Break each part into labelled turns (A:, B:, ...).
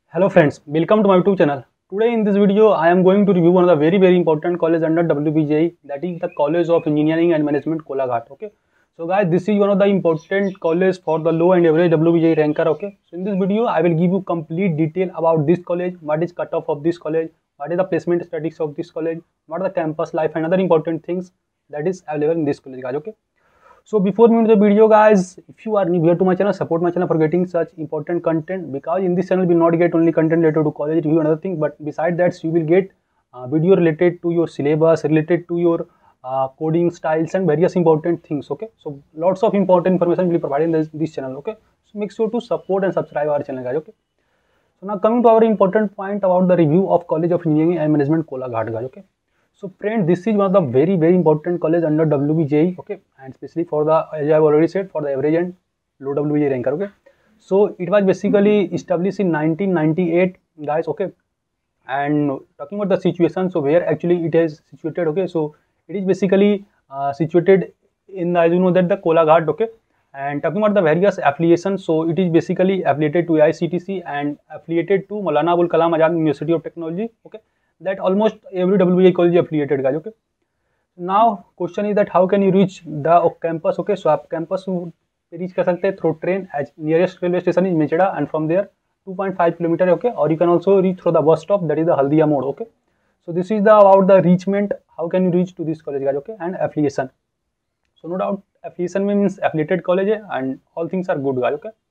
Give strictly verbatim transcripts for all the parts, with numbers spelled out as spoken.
A: Hello friends, welcome to my YouTube channel. Today in this video, I am going to review one of the very very important college under W B J E, that is the College of Engineering and Management Kolaghat. Okay, so guys, this is one of the important college for the low and average W B J E ranker. Okay, so in this video, I will give you complete detail about this college, what is cutoff of this college, what is the placement statistics of this college, what are the campus life and other important things that is available in this college, guys. Okay. So before moving to the video, guys, if you are new here to my channel, support my channel for getting such important content, because in this channel you will not get only content related to college review and other thing, but beside that you will get uh, video related to your syllabus, related to your uh, coding styles and various important things. Okay, so lots of important information will be provided in this, this channel. Okay, so make sure to support and subscribe our channel, guys. Okay, so now coming to our important point about the review of College of Engineering and Management Kolaghat, guys. Okay. So friend, this is one of the very very important college under W B J E, okay, and especially for the, as I have already said, for the average and low W B J E ranker. Okay, so it was basically established in nineteen ninety-eight, guys. Okay, and talking about the situation, so where actually it is situated. Okay, so it is basically uh, situated in the, as you know, that the Kolaghat. Okay, and talking about the various affiliations, so it is basically affiliated to A I C T C and affiliated to Maulana Abul Kalam Azad University of Technology. Okay, that almost every W B J E college is affiliated, guys. Okay, now question is that how can you reach the campus? Okay, so आप campus reach कर सकते हैं through train, as nearest railway station is Mechda, and from there two point five kilometer. Okay, or you can also reach through the bus stop, that is the Haldia mode. Okay, so this is the about the reachment, how can you reach to this college, guys. Okay, and affiliation, so no doubt affiliation means affiliated college and all things are good, guys. Okay,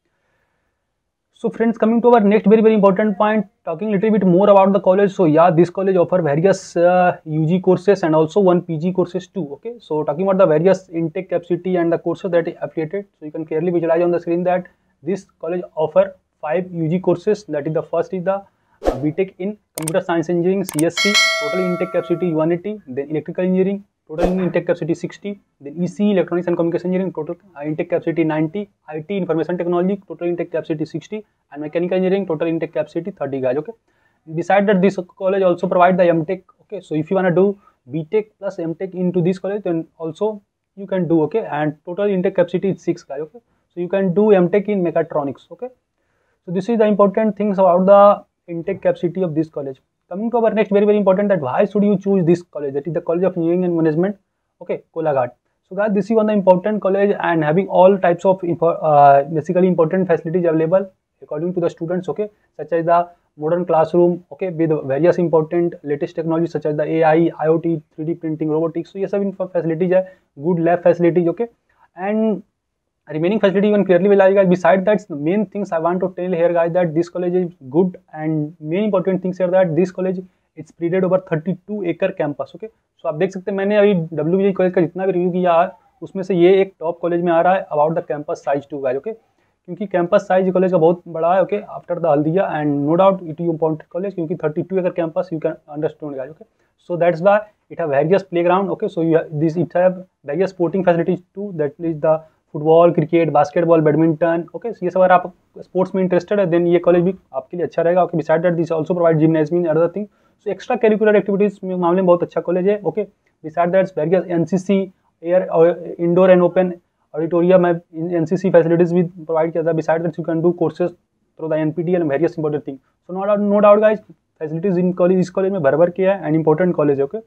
A: so friends, coming to our next very very important point, talking a little bit more about the college. So yeah, this college offer various uh, U G courses and also one P G courses too. Okay, so talking about the various intake capacity and the courses that is affiliated, so you can clearly visualize on the screen that this college offer five U G courses. That is, the first is the uh, B Tech in Computer Science Engineering C S C, total intake capacity one eighty, then Electrical Engineering, total intake capacity sixty, then E C E Electronics and Communication Engineering, total intake capacity ninety, I T Information Technology, total intake capacity sixty, and Mechanical Engineering, total intake capacity thirty, guys. Okay, beside that this college also provide the M Tech. Okay, so if you want to do B Tech plus M Tech into this college, then also you can do. Okay, and total intake capacity is six, guys. Okay, so you can do M Tech in Mechatronics. Okay, so this is the important things about the intake capacity of this college. Coming to our next very very important, that why should you choose this college, that is the College of Engineering and Management, okay, Kolaghat. So guys, this is one of the important college and having all types of uh, basically important facilities available according to the students. Okay, such as the modern classroom, okay, with various important latest technologies such as the A I, IoT, three D printing, robotics. So ये सब facilities है, good lab facilities. Okay, and remaining facility you can clearly visualize, guys. Besides that, the main things I want to tell here, guys, that this college is good, and main important things here that this college it's spread over thirty-two acre campus. Okay, so आप देख सकते हैं, मैंने अभी W B J college का जितना भी review किया है उसमें से ये एक टॉप कॉलेज में आ रहा है about the campus size too, guys. Okay, क्योंकि कैंपस साइज कॉलेज का बहुत बड़ा है. ओके, after the Haldia, and no doubt it is important college क्योंकि thirty two acre campus you can understand, guys. Okay, so that's why it have various playground. Okay, so you have, this it have various sporting facilities too, that is the football, cricket, basketball, badminton. Okay, ये सब अगर आप sports में interested है then ये college भी आपके लिए अच्छा रहेगा. Okay, beside that this also provide gymnasium and other thing. So extra curricular activities में मामले में बहुत अच्छा कॉलेज है. Okay, beside that various NCC, air indoor and open auditorium है, एनसीसी फैसिलिटीज भी प्रोवाइड किया था. Beside that you can do courses through the NPTEL and various important thing. So no doubt no doubt guys, facilities in college इस college में भर भर किया है एंड इंपॉर्टेंट कॉलेज है. Okay,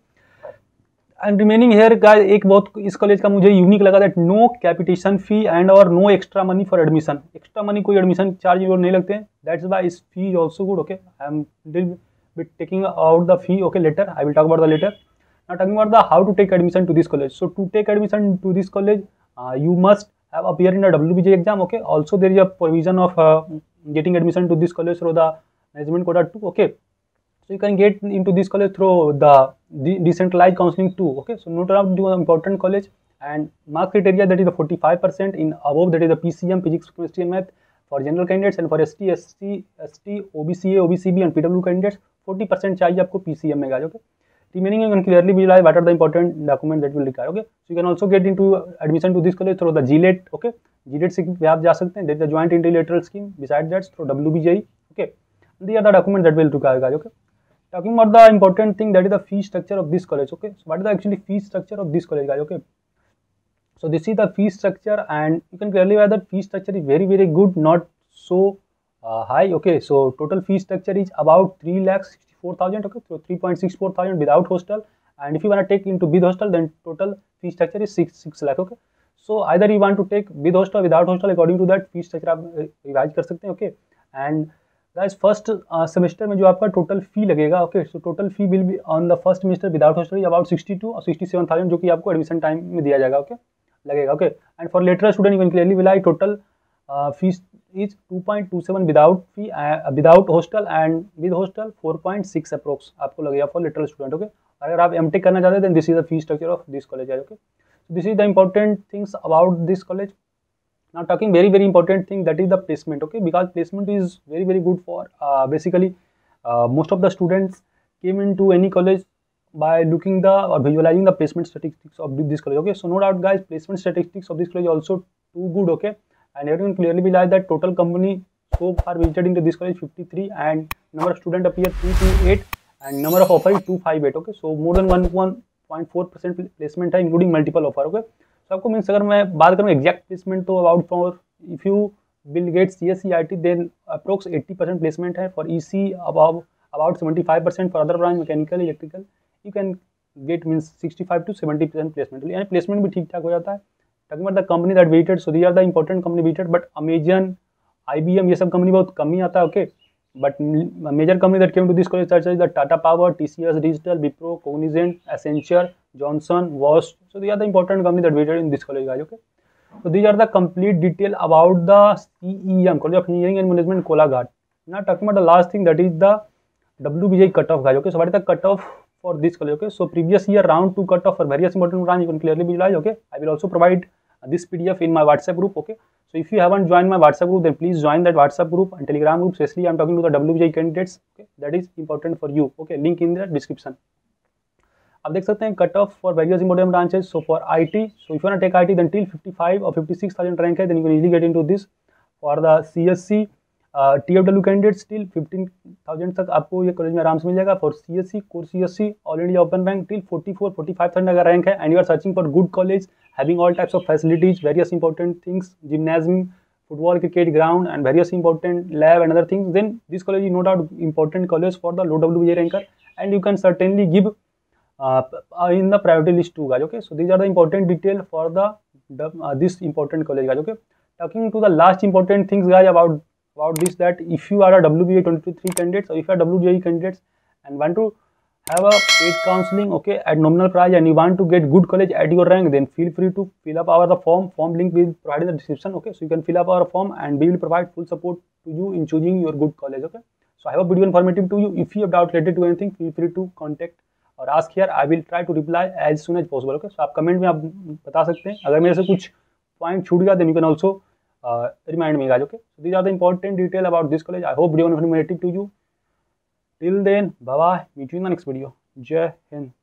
A: and remaining here guys, एक बहुत इस कॉलेज का मुझे यूनिक लगा, that no capitation fee and और no extra money for admission. Extra money कोई एडमिशन चार्ज नहीं लगते हैं. दैट्स व्हाई इस fee is also good. Okay, I am little bit taking out the fee. Okay, later I will talk about the latter. Now talking about the how to take admission to this college. So to take admission to this college you must have appeared in a W B J exam. Okay, also there is a provision of uh, getting admission to this college through the management quota too. Okay, so you can get into this college through the de decentralized counseling too. Okay, so no doubt do an important college, and mark criteria, that is the forty-five percent in above, that is the P C M, physics, chemistry and math for general candidates, and for S T, S C, S T, O B C A, O B C B and P W candidates forty percent चाहिए आपको P C M में, guys. Okay, remaining you can clearly visualize what are the important documents that will require. Okay, so you can also get into admission to this college through the G L E T. Okay, G L E T scheme पे आप जा सकते हैं. There is the joint interlateral scheme. Besides that, through W B J E. Okay, these are the documents that will require, guys. Okay, talking about the important thing, that is the fee structure of this college. Okay, so what is the actually fee structure of this college, guys? Okay, so this is the fee structure, and you can clearly visualize that fee structure is very very good, not so uh, high. Okay, so total fee structure is about three lakh sixty-four thousand. Okay, so three point six four thousand without hostel, and if you want to take into with hostel, then total fee structure is six six lakh. Okay, so either you want to take with hostel, without hostel, according to that fee structure आप revise कर सकते हैं. Okay, and guys first semester में जो आपका total fee लगेगा. Okay, so total fee will be on the first semester without hostel about sixty two और sixty seven thousand, जो कि आपको एडमिशन टाइम में दिया जाएगा. ओके, लगेगा. Okay, and for lateral student you can clearly विलाई total fees is two point two seven without fee without hostel, and with hostel four point six approx आपको लगेगा फॉर लेटरल स्टूडेंट. ओके, अगर आप M take करना चाहते हैं then this is the fee structure of this college. Okay, this is the important things about this college. Now talking very very important thing, that is the placement. Okay, because placement is very very good for uh, basically uh, most of the students came into any college by looking the or visualizing the placement statistics of this college. Okay, so no doubt guys, placement statistics of this college also too good. Okay, and everyone clearly realize that total company so far visited into this college fifty-three, and number of student appear two twenty-eight, and number of offer is two fifty-eight. Okay, so more than one point four percent placement है including multiple offer. Okay, तो आपको means अगर मैं बात करूँ exact placement, तो about for if you will get C S C I T then approx eighty percent placement है. For E C about about seventy five percent, for other branch mechanical electrical you can get means sixty five to seventy percent placement. यानी placement भी ठीक ठाक हो जाता है. Talking about the company that visited, so these are the important company visited, but Amazon, I B M, ये सब company बहुत कम ही आता है. Okay, but major company that came to this college such as the Tata power, T C S digital, Wipro, Cognizant, Accenture, Johnson, Bosch. So these are the important company that waited in this college, guys. Okay, so these are the complete detail about the C E M, College of Engineering and Management, Kolaghat. Now talking about the last thing, that is the W B J cutoff, guys. Okay, so what is the cutoff for this college? Okay, so previous year round two cutoff for various important branch you can clearly visualize. Okay, I will also provide this P D F in my WhatsApp group. Okay, so if you haven't joined my WhatsApp group, then please join that WhatsApp group and Telegram group. Especially I am talking to the W B J candidates. Okay, that is important for you. Okay, link in the description. आप देख सकते हैं cut off for various important branches. So for IT, so if you want to take IT then till fifty five और fifty six thousand rank है, then you can easily get into this. For the CSC TFW candidates till fifteen thousand तक आपको ये college में आराम से मिल जाएगा. For CSC core CSC all India open rank till forty four forty five thousand अगर रैंक है, and you are searching for good college having all types of facilities, various important things, gymnasium, football, cricket ground, and various important lab and other things, then this college is no doubt important college for the low WBJ ranker, and you can certainly give Uh, in the priority list too, guys. Okay, so these are the important detail for the, the uh, this important college, guys. Okay, talking to the last important things, guys, about about this, that if you are a W B A twenty-three candidates, or if you are W J E candidates and want to have a paid counseling, okay, at nominal price, and you want to get good college at your rank, then feel free to fill up our the form form link will provide in the description. Okay, so you can fill up our form and we will provide full support to you in choosing your good college. Okay, so I hope video informative to you. If you have doubt related to anything, feel free to contact और ask here, I will try to reply as soon as possible. Okay, so आप comment में आप बता सकते हैं. अगर मेरे से कुछ पॉइंट छूट गया then you can also remind me, guys. Okay, so these are the important detail about this college. I hope video informative to you. Till then, bye bye, meet you in the next video. जय हिंद.